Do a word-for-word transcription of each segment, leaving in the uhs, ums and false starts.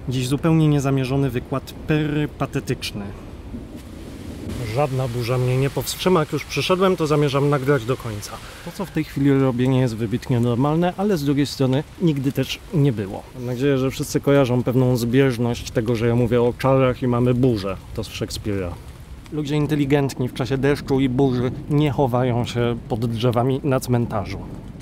Dziś zupełnie niezamierzony wykład perypatetyczny. Żadna burza mnie nie powstrzyma. Jak już przyszedłem, to zamierzam nagrać do końca. To, co w tej chwili robię, nie jest wybitnie normalne, ale z drugiej strony nigdy też nie było. Mam nadzieję, że wszyscy kojarzą pewną zbieżność tego, że ja mówię o czarach i mamy burzę. To z Szekspira. Ludzie inteligentni w czasie deszczu i burzy nie chowają się pod drzewami na cmentarzu.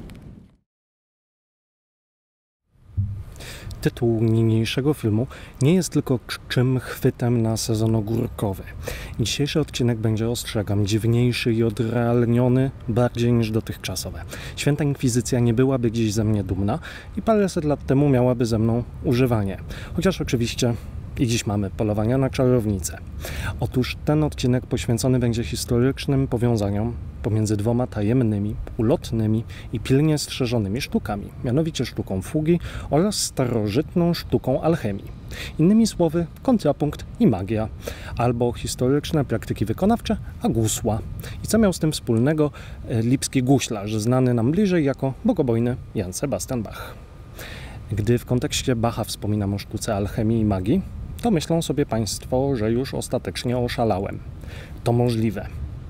Tytuł niniejszego filmu nie jest tylko czczym chwytem na sezon ogórkowy. Dzisiejszy odcinek będzie, ostrzegam, dziwniejszy i odrealniony bardziej niż dotychczasowe. Święta Inkwizycja nie byłaby dziś ze mnie dumna i paręset lat temu miałaby ze mną używanie. Chociaż oczywiście i dziś mamy polowania na czarownice. Otóż ten odcinek poświęcony będzie historycznym powiązaniom pomiędzy dwoma tajemnymi, ulotnymi i pilnie strzeżonymi sztukami, mianowicie sztuką fugi oraz starożytną sztuką alchemii. Innymi słowy, kontrapunkt i magia, albo historyczne praktyki wykonawcze, a gusła. I co miał z tym wspólnego lipski guślarz, znany nam bliżej jako bogobojny Jan Sebastian Bach. Gdy w kontekście Bacha wspominam o sztuce alchemii i magii, to myślą sobie Państwo, że już ostatecznie oszalałem. To możliwe.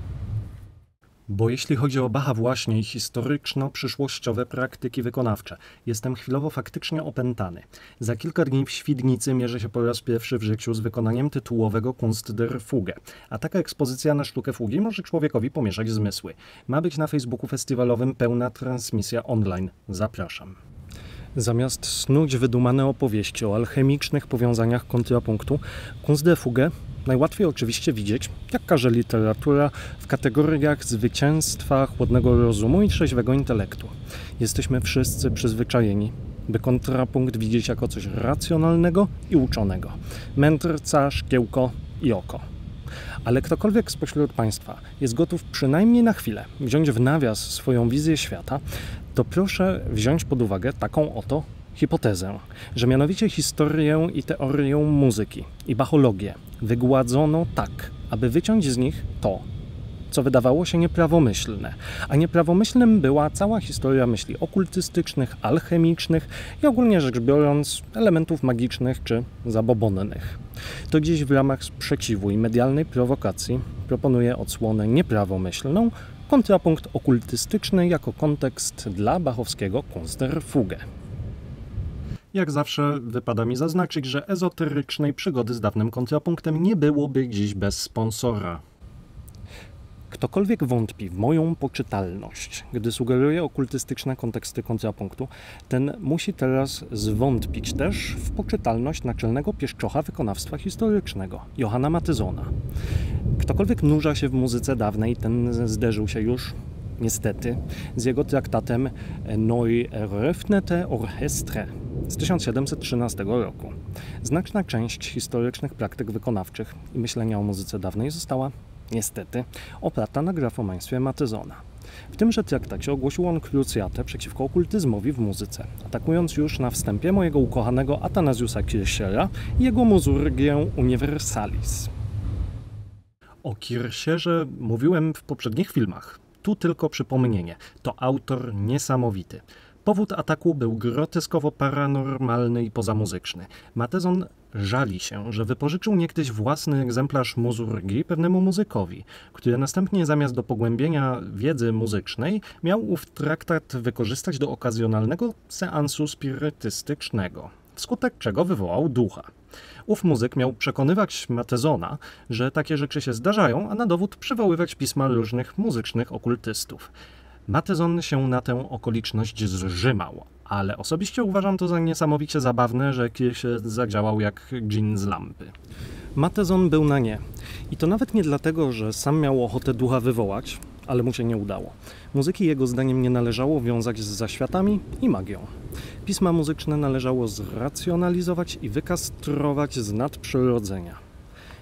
Bo jeśli chodzi o Bacha właśnie i historyczno-przyszłościowe praktyki wykonawcze, jestem chwilowo faktycznie opętany. Za kilka dni w Świdnicy mierzę się po raz pierwszy w życiu z wykonaniem tytułowego Kunst der Fuge. A taka ekspozycja na sztukę fugi może człowiekowi pomieszać zmysły. Ma być na Facebooku festiwalowym pełna transmisja online. Zapraszam. Zamiast snuć wydumane opowieści o alchemicznych powiązaniach kontrapunktu, Kunst der Fuge najłatwiej oczywiście widzieć, jak każe literatura, w kategoriach zwycięstwa chłodnego rozumu i trzeźwego intelektu. Jesteśmy wszyscy przyzwyczajeni, by kontrapunkt widzieć jako coś racjonalnego i uczonego. Mędrca, szkiełko i oko. Ale ktokolwiek spośród Państwa jest gotów przynajmniej na chwilę wziąć w nawias swoją wizję świata, to proszę wziąć pod uwagę taką oto hipotezę, że mianowicie historię i teorię muzyki i bachologię wygładzono tak, aby wyciąć z nich to, co wydawało się nieprawomyślne, a nieprawomyślnym była cała historia myśli okultystycznych, alchemicznych i ogólnie rzecz biorąc elementów magicznych czy zabobonnych. To dziś w ramach sprzeciwu i medialnej prowokacji proponuję odsłonę nieprawomyślną, kontrapunkt okultystyczny jako kontekst dla bachowskiego Kunst der Fuge. Jak zawsze wypada mi zaznaczyć, że ezoterycznej przygody z dawnym kontrapunktem nie byłoby dziś bez sponsora. Ktokolwiek wątpi w moją poczytalność, gdy sugeruję okultystyczne konteksty kontrapunktu, ten musi teraz zwątpić też w poczytalność naczelnego pieszczocha wykonawstwa historycznego, Johanna Mathesona. Ktokolwiek nurza się w muzyce dawnej, ten zderzył się już, niestety, z jego traktatem Neu eröffnete Orchestre z tysiąc siedemset trzynastego roku. Znaczna część historycznych praktyk wykonawczych i myślenia o muzyce dawnej została, niestety, oparta na grafomaństwie Mathesona. W tymże traktacie ogłosił on krucjatę przeciwko okultyzmowi w muzyce, atakując już na wstępie mojego ukochanego Athanasiusa Kirchera i jego Musurgię Universalis. O Kircherze mówiłem w poprzednich filmach. Tu tylko przypomnienie. To autor niesamowity. Powód ataku był groteskowo paranormalny i pozamuzyczny. Matheson żali się, że wypożyczył niegdyś własny egzemplarz Musurgii pewnemu muzykowi, który następnie zamiast do pogłębienia wiedzy muzycznej miał ów traktat wykorzystać do okazjonalnego seansu spirytystycznego, wskutek czego wywołał ducha. Ów muzyk miał przekonywać Mathesona, że takie rzeczy się zdarzają, a na dowód przywoływać pisma różnych muzycznych okultystów. Matheson się na tę okoliczność zżymał, ale osobiście uważam to za niesamowicie zabawne, że Kircher zadziałał jak dżin z lampy. Matheson był na nie. I to nawet nie dlatego, że sam miał ochotę ducha wywołać, ale mu się nie udało. Muzyki jego zdaniem nie należało wiązać z zaświatami i magią. Pisma muzyczne należało zracjonalizować i wykastrować z nadprzyrodzenia.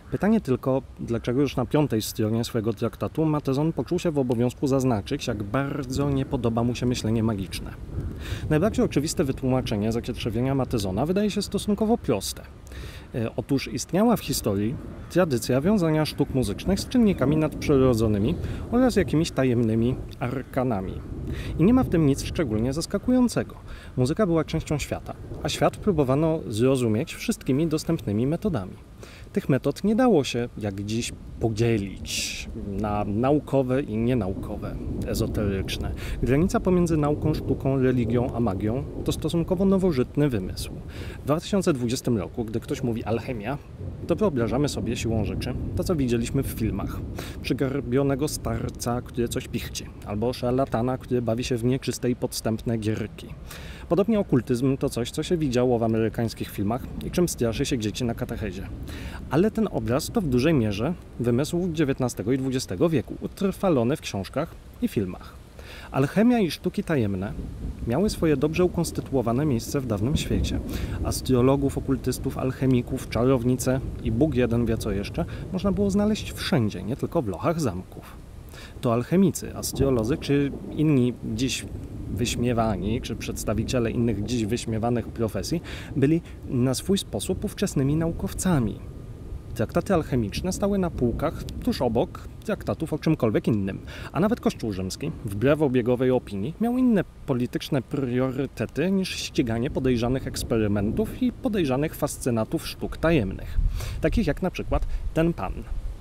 Pytanie tylko, dlaczego już na piątej stronie swojego traktatu Matezon poczuł się w obowiązku zaznaczyć, jak bardzo nie podoba mu się myślenie magiczne. Najbardziej oczywiste wytłumaczenie zakietrzewienia Matezona wydaje się stosunkowo proste. Otóż istniała w historii tradycja wiązania sztuk muzycznych z czynnikami nadprzyrodzonymi oraz jakimiś tajemnymi arkanami. I nie ma w tym nic szczególnie zaskakującego. Muzyka była częścią świata, a świat próbowano zrozumieć wszystkimi dostępnymi metodami. Tych metod nie dało się, jak dziś, podzielić na naukowe i nienaukowe, ezoteryczne. Granica pomiędzy nauką, sztuką, religią a magią to stosunkowo nowożytny wymysł. W dwa tysiące dwudziestym roku, gdy ktoś mówi alchemia, to wyobrażamy sobie siłą rzeczy to, co widzieliśmy w filmach. Przygarbionego starca, który coś pichci, albo szarlatana, który bawi się w nieczyste i podstępne gierki. Podobnie okultyzm to coś, co się widziało w amerykańskich filmach i czym straszy się dzieci na katechezie. Ale ten obraz to w dużej mierze wymysł dziewiętnastego i dwudziestego wieku, utrwalony w książkach i filmach. Alchemia i sztuki tajemne miały swoje dobrze ukonstytuowane miejsce w dawnym świecie. Astrologów, okultystów, alchemików, czarownice i Bóg jeden wie co jeszcze można było znaleźć wszędzie, nie tylko w lochach zamków. To alchemicy, astrolodzy czy inni dziś wyśmiewani, czy przedstawiciele innych dziś wyśmiewanych profesji byli na swój sposób ówczesnymi naukowcami. Traktaty alchemiczne stały na półkach tuż obok traktatów o czymkolwiek innym, a nawet Kościół rzymski, wbrew obiegowej opinii, miał inne polityczne priorytety niż ściganie podejrzanych eksperymentów i podejrzanych fascynatów sztuk tajemnych, takich jak na przykład ten pan.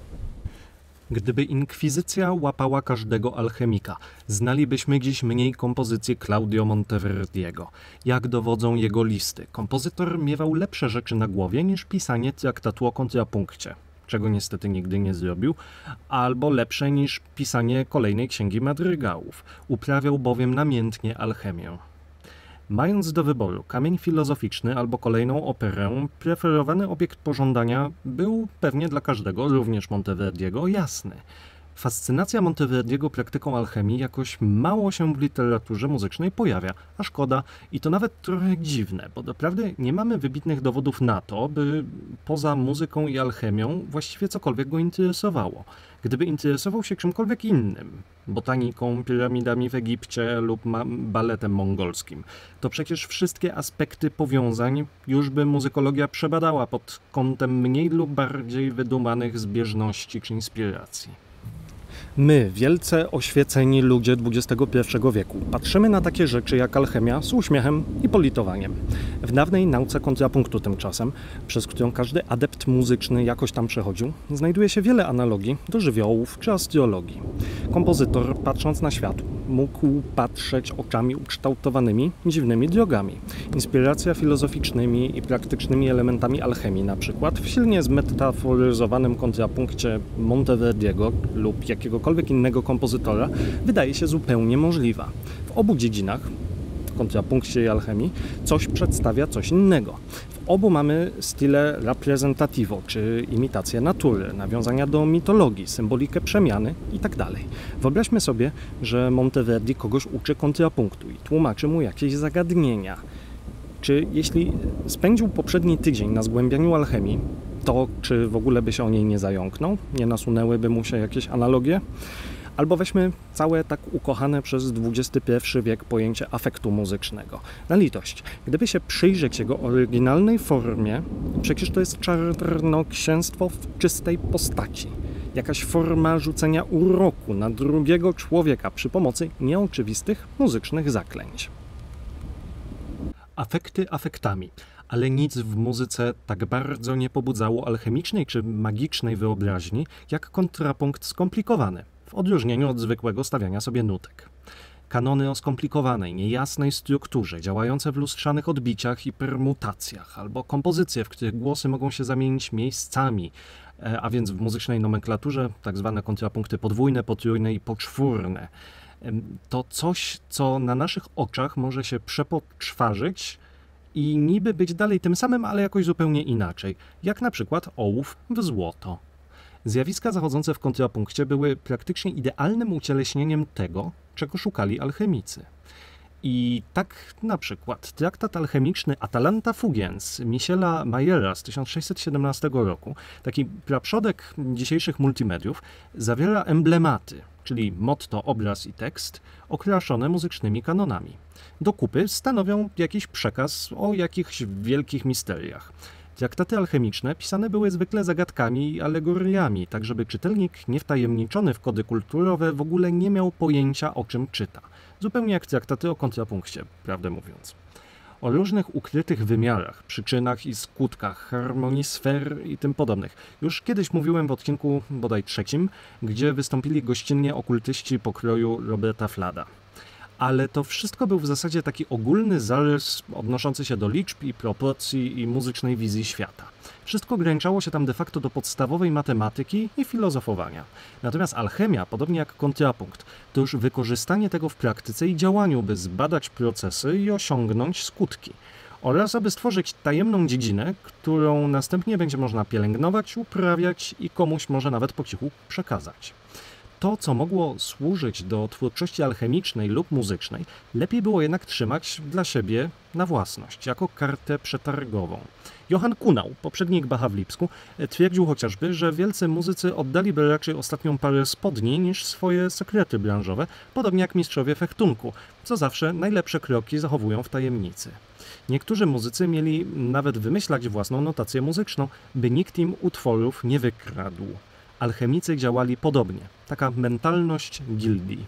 Gdyby inkwizycja łapała każdego alchemika, znalibyśmy dziś mniej kompozycji Claudio Monteverdiego. Jak dowodzą jego listy, kompozytor miewał lepsze rzeczy na głowie niż pisanie traktatu o kontrapunkcie, czego niestety nigdy nie zrobił, albo lepsze niż pisanie kolejnej księgi madrygałów. Uprawiał bowiem namiętnie alchemię. Mając do wyboru kamień filozoficzny albo kolejną operę, preferowany obiekt pożądania był pewnie dla każdego, również Monteverdiego, jasny. Fascynacja Monteverdiego praktyką alchemii jakoś mało się w literaturze muzycznej pojawia, a szkoda i to nawet trochę dziwne, bo doprawdy nie mamy wybitnych dowodów na to, by poza muzyką i alchemią właściwie cokolwiek go interesowało. Gdyby interesował się czymkolwiek innym, botaniką, piramidami w Egipcie lub baletem mongolskim, to przecież wszystkie aspekty powiązań już by muzykologia przebadała pod kątem mniej lub bardziej wydumanych zbieżności czy inspiracji. My, wielce oświeceni ludzie dwudziestego pierwszego wieku, patrzymy na takie rzeczy jak alchemia z uśmiechem i politowaniem. W dawnej nauce kontrapunktu tymczasem, przez którą każdy adept muzyczny jakoś tam przechodził, znajduje się wiele analogii do żywiołów czy astrologii. Kompozytor, patrząc na świat, mógł patrzeć oczami ukształtowanymi dziwnymi drogami. Inspiracja filozoficznymi i praktycznymi elementami alchemii, na przykład w silnie zmetaforyzowanym kontrapunkcie Monteverdiego lub jakiegokolwiek innego kompozytora, wydaje się zupełnie możliwa. W obu dziedzinach, w kontrapunkcie i alchemii, coś przedstawia coś innego. W obu mamy stile rappresentativo, czy imitację natury, nawiązania do mitologii, symbolikę przemiany itd. Wyobraźmy sobie, że Monteverdi kogoś uczy kontrapunktu i tłumaczy mu jakieś zagadnienia. Czy jeśli spędził poprzedni tydzień na zgłębianiu alchemii, to czy w ogóle by się o niej nie zająknął? Nie nasunęłyby mu się jakieś analogie? Albo weźmy całe tak ukochane przez dwudziesty pierwszy wiek pojęcie afektu muzycznego. Na litość, gdyby się przyjrzeć jego oryginalnej formie, przecież to jest czarnoksięstwo w czystej postaci. Jakaś forma rzucenia uroku na drugiego człowieka przy pomocy nieoczywistych muzycznych zaklęć. Afekty afektami, ale nic w muzyce tak bardzo nie pobudzało alchemicznej czy magicznej wyobraźni, jak kontrapunkt skomplikowany, w odróżnieniu od zwykłego stawiania sobie nutek. Kanony o skomplikowanej, niejasnej strukturze, działające w lustrzanych odbiciach i permutacjach, albo kompozycje, w których głosy mogą się zamienić miejscami, a więc w muzycznej nomenklaturze tak zwane kontrapunkty podwójne, potrójne i poczwórne. To coś, co na naszych oczach może się przepoczwarzyć i niby być dalej tym samym, ale jakoś zupełnie inaczej, jak na przykład ołów w złoto. Zjawiska zachodzące w kontrapunkcie były praktycznie idealnym ucieleśnieniem tego, czego szukali alchemicy. I tak na przykład traktat alchemiczny Atalanta Fugiens Michela Mayera z tysiąc sześćset siedemnastego roku, taki praprzodek dzisiejszych multimediów, zawiera emblematy, czyli motto, obraz i tekst, okraszone muzycznymi kanonami. Do kupy stanowią jakiś przekaz o jakichś wielkich misteriach. Traktaty alchemiczne pisane były zwykle zagadkami i alegoriami, tak żeby czytelnik niewtajemniczony w kody kulturowe w ogóle nie miał pojęcia, o czym czyta. Zupełnie jak traktaty o kontrapunkcie, prawdę mówiąc. O różnych ukrytych wymiarach, przyczynach i skutkach, harmonii sfer i tym podobnych. Już kiedyś mówiłem w odcinku bodaj trzecim, gdzie wystąpili gościnnie okultyści pokroju Roberta Flada. Ale to wszystko był w zasadzie taki ogólny zarys odnoszący się do liczb i proporcji i muzycznej wizji świata. Wszystko ograniczało się tam de facto do podstawowej matematyki i filozofowania. Natomiast alchemia, podobnie jak kontrapunkt, to już wykorzystanie tego w praktyce i działaniu, by zbadać procesy i osiągnąć skutki. Oraz aby stworzyć tajemną dziedzinę, którą następnie będzie można pielęgnować, uprawiać i komuś może nawet po cichu przekazać. To, co mogło służyć do twórczości alchemicznej lub muzycznej, lepiej było jednak trzymać dla siebie na własność, jako kartę przetargową. Johann Kuhnau, poprzednik Bacha w Lipsku, twierdził chociażby, że wielcy muzycy oddaliby raczej ostatnią parę spodni niż swoje sekrety branżowe, podobnie jak mistrzowie fechtunku, co zawsze najlepsze kroki zachowują w tajemnicy. Niektórzy muzycy mieli nawet wymyślać własną notację muzyczną, by nikt im utworów nie wykradł. Alchemicy działali podobnie. Taka mentalność gildii.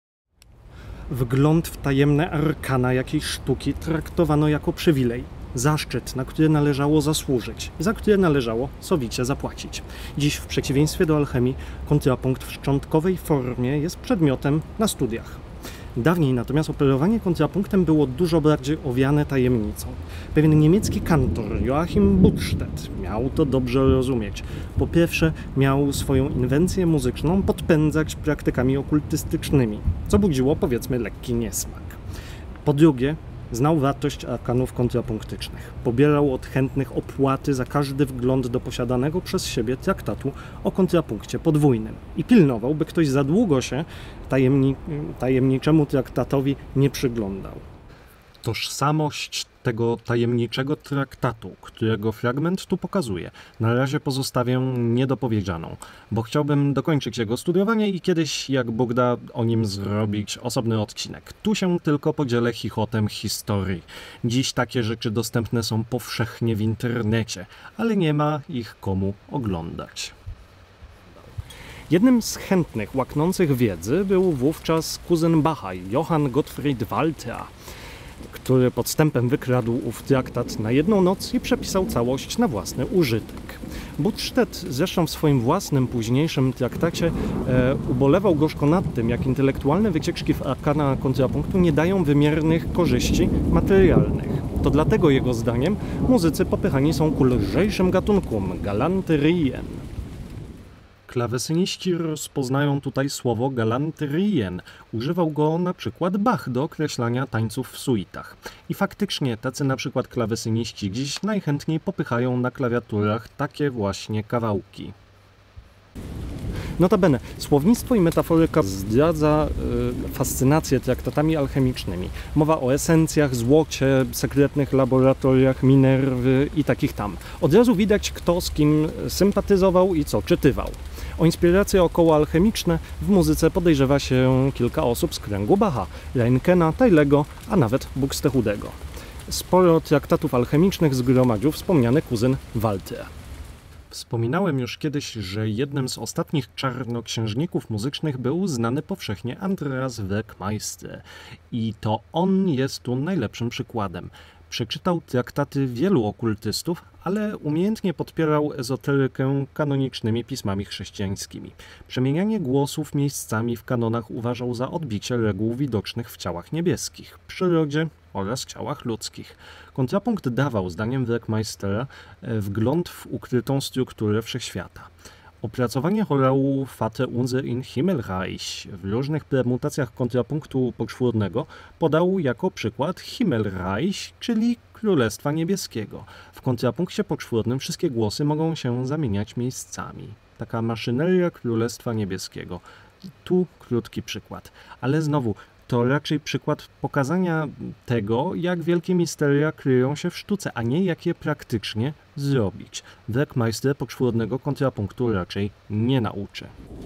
Wgląd w tajemne arkana jakiejś sztuki traktowano jako przywilej. Zaszczyt, na który należało zasłużyć, za który należało sowicie zapłacić. Dziś w przeciwieństwie do alchemii kontrapunkt w szczątkowej formie jest przedmiotem na studiach. Dawniej natomiast operowanie kontrapunktem było dużo bardziej owiane tajemnicą. Pewien niemiecki kantor Joachim Buttstedt miał to dobrze rozumieć. Po pierwsze, miał swoją inwencję muzyczną podpędzać praktykami okultystycznymi, co budziło, powiedzmy, lekki niesmak. Po drugie, znał wartość arkanów kontrapunktycznych. Pobierał od chętnych opłaty za każdy wgląd do posiadanego przez siebie traktatu o kontrapunkcie podwójnym i pilnował, by ktoś za długo się tajemni tajemniczemu traktatowi nie przyglądał. Tożsamość tego tajemniczego traktatu, którego fragment tu pokazuję, na razie pozostawię niedopowiedzianą, bo chciałbym dokończyć jego studiowanie i kiedyś, jak Bóg da, o nim zrobić osobny odcinek. Tu się tylko podzielę chichotem historii. Dziś takie rzeczy dostępne są powszechnie w internecie, ale nie ma ich komu oglądać. Jednym z chętnych, łaknących wiedzy był wówczas kuzyn Bacha, Johann Gottfried Walther, który podstępem wykradł ów traktat na jedną noc i przepisał całość na własny użytek. Buttstedt zresztą w swoim własnym późniejszym traktacie e, ubolewał gorzko nad tym, jak intelektualne wycieczki w arkana kontrapunktu nie dają wymiernych korzyści materialnych. To dlatego jego zdaniem muzycy popychani są ku lżejszym gatunkom, galanterien. Klawesyniści rozpoznają tutaj słowo galanterien. Używał go na przykład Bach do określania tańców w suitach. I faktycznie tacy na przykład klawesyniści dziś najchętniej popychają na klawiaturach takie właśnie kawałki. Notabene, słownictwo i metaforyka zdradza y, fascynację traktatami alchemicznymi. Mowa o esencjach, złocie, sekretnych laboratoriach, Minerwy i takich tam. Od razu widać, kto z kim sympatyzował i co czytywał. O inspiracje około alchemiczne w muzyce podejrzewa się kilka osób z kręgu Bacha, Reinkena, Tylego, a nawet Buxtehudego. Sporo traktatów alchemicznych zgromadził wspomniany kuzyn Walther. Wspominałem już kiedyś, że jednym z ostatnich czarnoksiężników muzycznych był znany powszechnie Andreas Werkmeister. I to on jest tu najlepszym przykładem. Przeczytał traktaty wielu okultystów, ale umiejętnie podpierał ezoterykę kanonicznymi pismami chrześcijańskimi. Przemienianie głosów miejscami w kanonach uważał za odbicie reguł widocznych w ciałach niebieskich, przyrodzie oraz ciałach ludzkich. Kontrapunkt dawał, zdaniem Werkmeistera, wgląd w ukrytą strukturę wszechświata. Opracowanie chorału Vater unser in Himmelreich w różnych permutacjach kontrapunktu poczwórnego podał jako przykład Himmelreich, czyli Królestwa Niebieskiego. W kontrapunkcie poczwórnym wszystkie głosy mogą się zamieniać miejscami. Taka maszyneria Królestwa Niebieskiego. Tu krótki przykład. Ale znowu, to raczej przykład pokazania tego, jak wielkie misteria kryją się w sztuce, a nie jak je praktycznie zrobić. Werkmeister poczwórnego kontrapunktu raczej nie nauczy.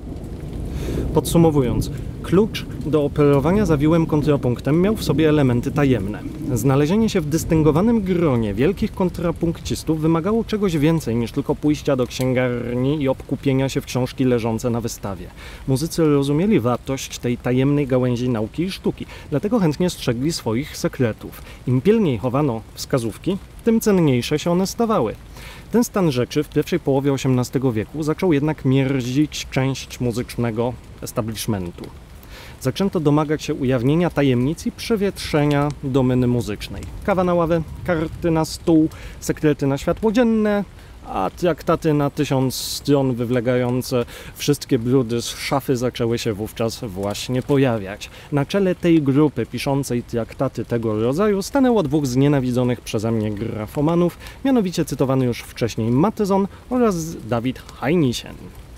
Podsumowując, klucz do operowania zawiłym kontrapunktem miał w sobie elementy tajemne. Znalezienie się w dystyngowanym gronie wielkich kontrapunkcistów wymagało czegoś więcej niż tylko pójścia do księgarni i obkupienia się w książki leżące na wystawie. Muzycy rozumieli wartość tej tajemnej gałęzi nauki i sztuki, dlatego chętnie strzegli swoich sekretów. Im pilniej chowano wskazówki, tym cenniejsze się one stawały. Ten stan rzeczy w pierwszej połowie osiemnastego wieku zaczął jednak mierzić część muzycznego establishmentu. Zaczęto domagać się ujawnienia tajemnic i przewietrzenia domeny muzycznej. Kawa na ławę, karty na stół, sekrety na światło dzienne, a traktaty na tysiąc stron wywlegające wszystkie brudy z szafy zaczęły się wówczas właśnie pojawiać. Na czele tej grupy piszącej traktaty tego rodzaju stanęło dwóch znienawidzonych przeze mnie grafomanów, mianowicie cytowany już wcześniej Mattheson oraz David Hainischen.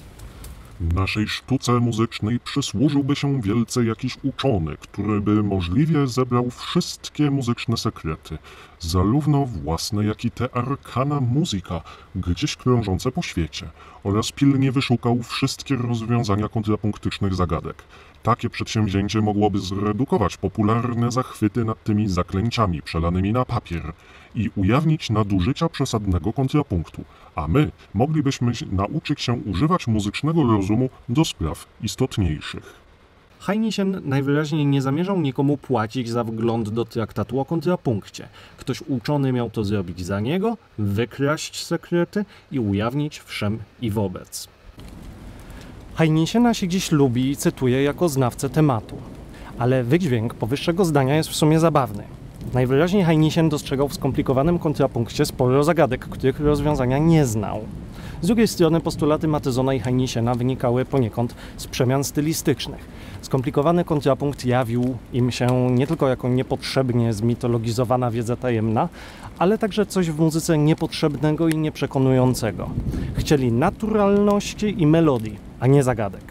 Naszej sztuce muzycznej przysłużyłby się wielce jakiś uczony, który by możliwie zebrał wszystkie muzyczne sekrety, zarówno własne, jak i te arcana musica, gdzieś krążące po świecie, oraz pilnie wyszukał wszystkie rozwiązania kontrapunktycznych zagadek. Takie przedsięwzięcie mogłoby zredukować popularne zachwyty nad tymi zaklęciami przelanymi na papier i ujawnić nadużycia przesadnego kontrapunktu, a my moglibyśmy nauczyć się używać muzycznego rozumu do spraw istotniejszych. Hainischen najwyraźniej nie zamierzał nikomu płacić za wgląd do traktatu o kontrapunkcie. Ktoś uczony miał to zrobić za niego, wykraść sekrety i ujawnić wszem i wobec. Hainischena się dziś lubi i cytuje jako znawcę tematu, ale wydźwięk powyższego zdania jest w sumie zabawny. Najwyraźniej Hainichen dostrzegał w skomplikowanym kontrapunkcie sporo zagadek, których rozwiązania nie znał. Z drugiej strony postulaty Matthesona i Hainischena wynikały poniekąd z przemian stylistycznych. Skomplikowany kontrapunkt jawił im się nie tylko jako niepotrzebnie zmitologizowana wiedza tajemna, ale także coś w muzyce niepotrzebnego i nieprzekonującego. Chcieli naturalności i melodii, a nie zagadek.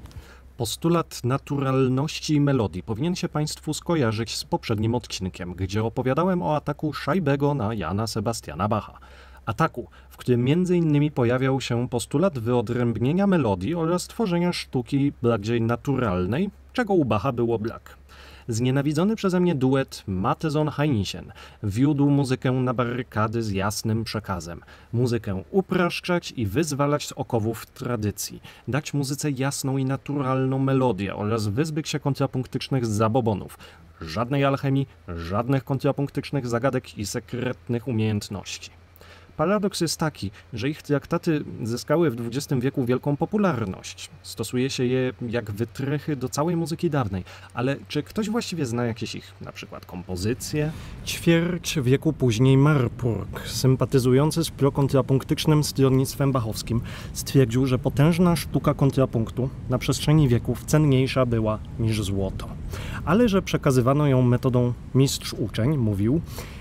Postulat naturalności i melodii powinien się Państwu skojarzyć z poprzednim odcinkiem, gdzie opowiadałem o ataku Scheibego na Jana Sebastiana Bacha. Ataku, w którym między innymi pojawiał się postulat wyodrębnienia melodii oraz tworzenia sztuki bardziej naturalnej, czego u Bacha było brak. Znienawidzony przeze mnie duet Mattheson-Hainichen wiódł muzykę na barykady z jasnym przekazem. Muzykę upraszczać i wyzwalać z okowów tradycji. Dać muzyce jasną i naturalną melodię oraz wyzbyć się kontrapunktycznych zabobonów. Żadnej alchemii, żadnych kontrapunktycznych zagadek i sekretnych umiejętności. Paradoks jest taki, że ich traktaty zyskały w dwudziestym wieku wielką popularność. Stosuje się je jak wytrychy do całej muzyki dawnej, ale czy ktoś właściwie zna jakieś ich, na przykład kompozycje? Ćwierć wieku później Marburg, sympatyzujący z prokontrapunktycznym stronnictwem bachowskim, stwierdził, że potężna sztuka kontrapunktu na przestrzeni wieków cenniejsza była niż złoto. Ale że przekazywano ją metodą mistrz-uczeń, mówił,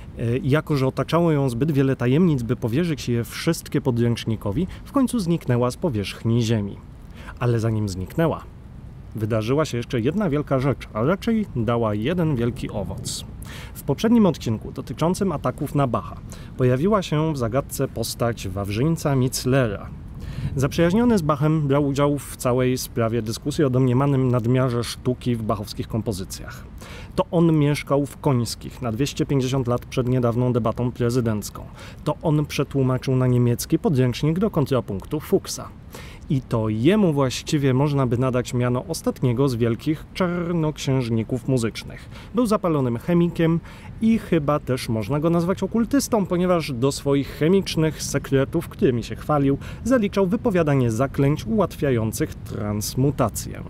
jako że otaczało ją zbyt wiele tajemnic, by powierzyć je wszystkie podręcznikowi, w końcu zniknęła z powierzchni ziemi. Ale zanim zniknęła, wydarzyła się jeszcze jedna wielka rzecz, a raczej dała jeden wielki owoc. W poprzednim odcinku dotyczącym ataków na Bacha pojawiła się w zagadce postać Wawrzyńca Mitzlera. Zaprzyjaźniony z Bachem brał udział w całej sprawie dyskusji o domniemanym nadmiarze sztuki w bachowskich kompozycjach. To on mieszkał w Końskich na dwieście pięćdziesiąt lat przed niedawną debatą prezydencką. To on przetłumaczył na niemiecki podręcznik do kontrapunktu Fuchsa. I to jemu właściwie można by nadać miano ostatniego z wielkich czarnoksiężników muzycznych. Był zapalonym chemikiem i chyba też można go nazwać okultystą, ponieważ do swoich chemicznych sekretów, którymi się chwalił, zaliczał wypowiadanie zaklęć ułatwiających transmutację.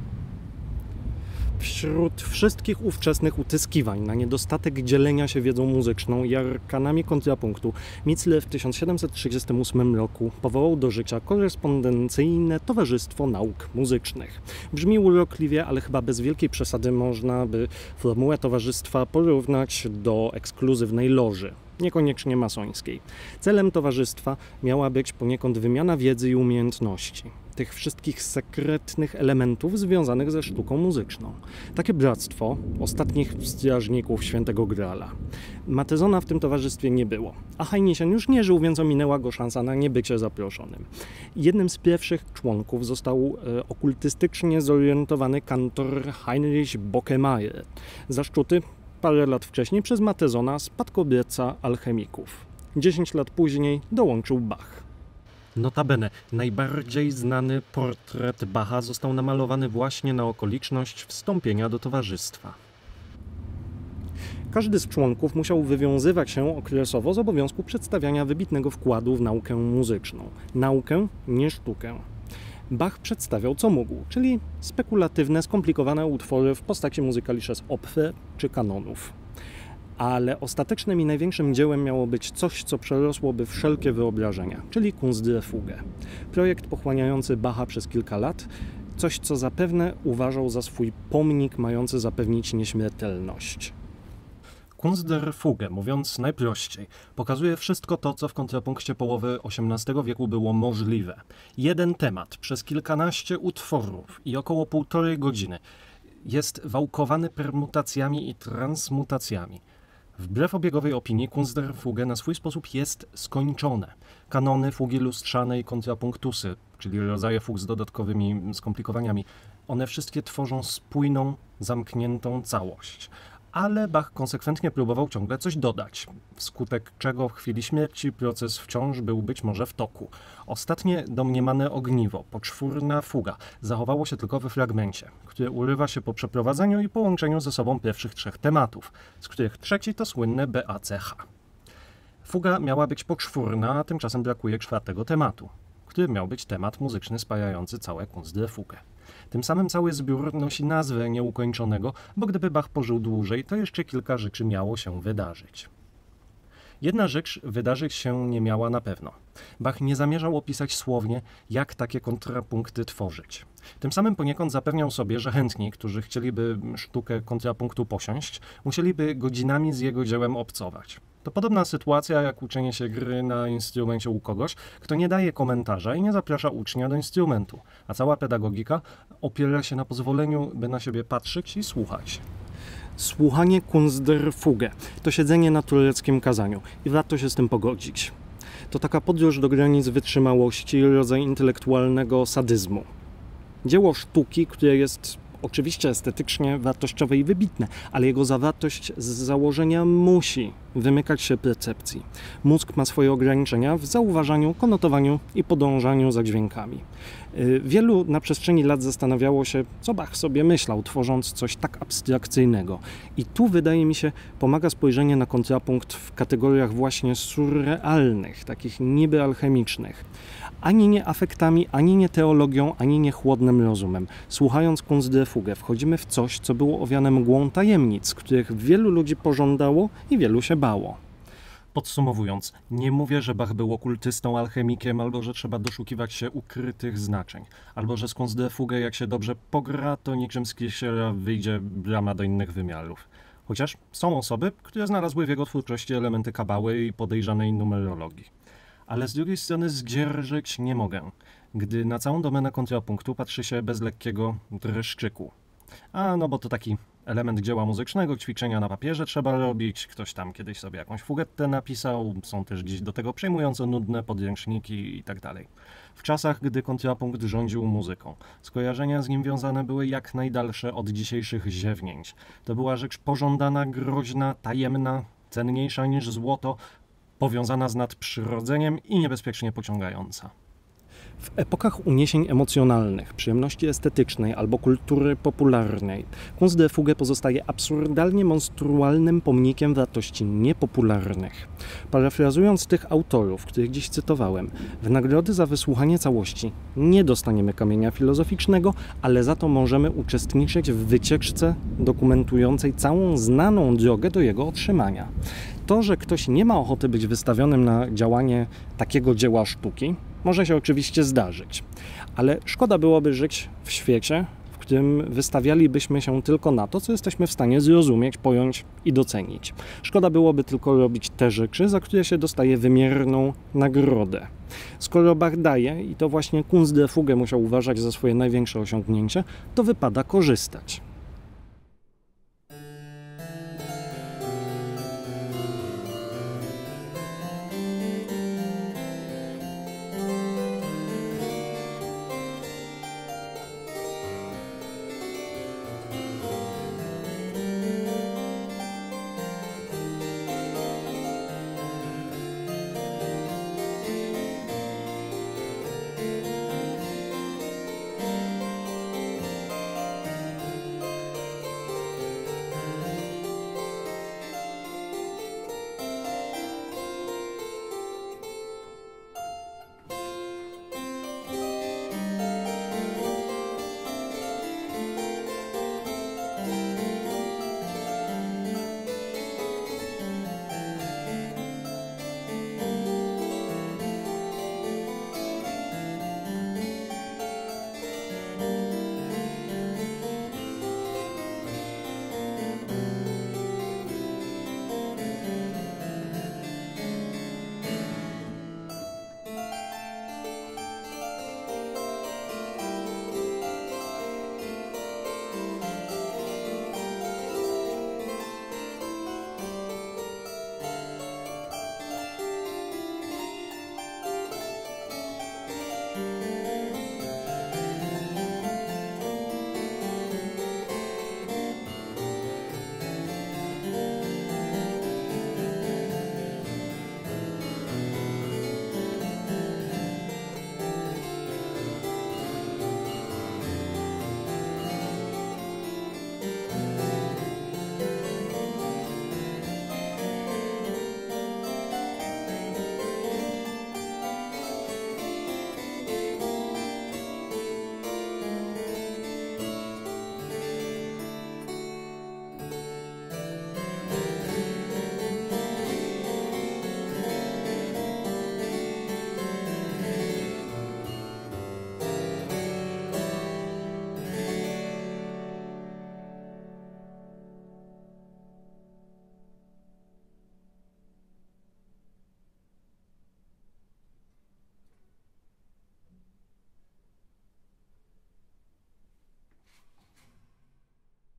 Wśród wszystkich ówczesnych utyskiwań na niedostatek dzielenia się wiedzą muzyczną i arkanami kontrapunktu, Mitzler w tysiąc siedemset trzydziestym ósmym roku powołał do życia korespondencyjne Towarzystwo Nauk Muzycznych. Brzmi urokliwie, ale chyba bez wielkiej przesady można by formułę towarzystwa porównać do ekskluzywnej loży, niekoniecznie masońskiej. Celem towarzystwa miała być poniekąd wymiana wiedzy i umiejętności. tych wszystkich sekretnych elementów związanych ze sztuką muzyczną. Takie bractwo ostatnich strażników Świętego Graala. Matezona w tym towarzystwie nie było, a Heinischen już nie żył, więc ominęła go szansa na niebycie zaproszonym. Jednym z pierwszych członków został e, okultystycznie zorientowany kantor Heinrich Bockemeyer. Zaszczuty parę lat wcześniej przez Matezona spadkobierca alchemików. Dziesięć lat później dołączył Bach. Notabene, najbardziej znany portret Bacha został namalowany właśnie na okoliczność wstąpienia do towarzystwa. Każdy z członków musiał wywiązywać się okresowo z obowiązku przedstawiania wybitnego wkładu w naukę muzyczną. Naukę, nie sztukę. Bach przedstawiał co mógł, czyli spekulatywne, skomplikowane utwory w postaci Musikalisches Opfer czy kanonów. Ale ostatecznym i największym dziełem miało być coś, co przerosłoby wszelkie wyobrażenia, czyli Kunst der Fuge. Projekt pochłaniający Bacha przez kilka lat, coś, co zapewne uważał za swój pomnik mający zapewnić nieśmiertelność. Kunst der Fuge, mówiąc najprościej, pokazuje wszystko to, co w kontrapunkcie połowy osiemnastego wieku było możliwe. Jeden temat przez kilkanaście utworów i około półtorej godziny jest wałkowany permutacjami i transmutacjami. Wbrew obiegowej opinii, Kunst der Fuge na swój sposób jest skończone. Kanony, fugi lustrzane i kontrapunktusy, czyli rodzaje fug z dodatkowymi skomplikowaniami, one wszystkie tworzą spójną, zamkniętą całość. Ale Bach konsekwentnie próbował ciągle coś dodać, wskutek czego w chwili śmierci proces wciąż był być może w toku. Ostatnie domniemane ogniwo, poczwórna fuga, zachowało się tylko we fragmencie, który urywa się po przeprowadzeniu i połączeniu ze sobą pierwszych trzech tematów, z których trzeci to słynne B A C H. Fuga miała być poczwórna, a tymczasem brakuje czwartego tematu, który miał być temat muzyczny spajający całe Kunst der Fuge. Tym samym cały zbiór nosi nazwę nieukończonego, bo gdyby Bach pożył dłużej, to jeszcze kilka rzeczy miało się wydarzyć. Jedna rzecz wydarzyć się nie miała na pewno. Bach nie zamierzał opisać słownie, jak takie kontrapunkty tworzyć. Tym samym poniekąd zapewniał sobie, że chętni, którzy chcieliby sztukę kontrapunktu posiąść, musieliby godzinami z jego dziełem obcować. To podobna sytuacja jak uczenie się gry na instrumencie u kogoś, kto nie daje komentarza i nie zaprasza ucznia do instrumentu, a cała pedagogika opiera się na pozwoleniu, by na siebie patrzeć i słuchać. Słuchanie Kunst der Fuge to siedzenie na tureckim kazaniu i warto się z tym pogodzić. To taka podróż do granic wytrzymałości i rodzaj intelektualnego sadyzmu. Dzieło sztuki, które jest oczywiście estetycznie wartościowe i wybitne, ale jego zawartość z założenia musi wymykać się percepcji. Mózg ma swoje ograniczenia w zauważaniu, konotowaniu i podążaniu za dźwiękami. Wielu na przestrzeni lat zastanawiało się, co Bach sobie myślał, tworząc coś tak abstrakcyjnego. I tu, wydaje mi się, pomaga spojrzenie na kontrapunkt w kategoriach właśnie surrealnych, takich niby alchemicznych. Ani nie afektami, ani nie teologią, ani nie chłodnym rozumem. Słuchając Kunst der Fuge wchodzimy w coś, co było owiane mgłą tajemnic, których wielu ludzi pożądało i wielu się bało. Podsumowując, nie mówię, że Bach był okultystą, alchemikiem, albo że trzeba doszukiwać się ukrytych znaczeń, albo że z Kunst der Fuge, jak się dobrze pogra, to niczym z Kirchera wyjdzie brama do innych wymiarów. Chociaż są osoby, które znalazły w jego twórczości elementy kabały i podejrzanej numerologii. Ale z drugiej strony zdzierżyć nie mogę, gdy na całą domenę kontrapunktu patrzy się bez lekkiego dreszczyku. A no bo to taki element dzieła muzycznego, ćwiczenia na papierze trzeba robić, ktoś tam kiedyś sobie jakąś fugettę napisał, są też dziś do tego przejmująco nudne podręczniki i tak dalej. W czasach, gdy kontrapunkt rządził muzyką, skojarzenia z nim wiązane były jak najdalsze od dzisiejszych ziewnięć. To była rzecz pożądana, groźna, tajemna, cenniejsza niż złoto, powiązana z nadprzyrodzeniem i niebezpiecznie pociągająca. W epokach uniesień emocjonalnych, przyjemności estetycznej albo kultury popularnej, Kunst der Fuge pozostaje absurdalnie monstrualnym pomnikiem wartości niepopularnych. Parafrazując tych autorów, których dziś cytowałem, w nagrody za wysłuchanie całości nie dostaniemy kamienia filozoficznego, ale za to możemy uczestniczyć w wycieczce dokumentującej całą znaną drogę do jego otrzymania. To, że ktoś nie ma ochoty być wystawionym na działanie takiego dzieła sztuki, może się oczywiście zdarzyć, ale szkoda byłoby żyć w świecie, w którym wystawialibyśmy się tylko na to, co jesteśmy w stanie zrozumieć, pojąć i docenić. Szkoda byłoby tylko robić te rzeczy, za które się dostaje wymierną nagrodę. Skoro Bach daje, i to właśnie Kunst der Fuge musiał uważać za swoje największe osiągnięcie, to wypada korzystać.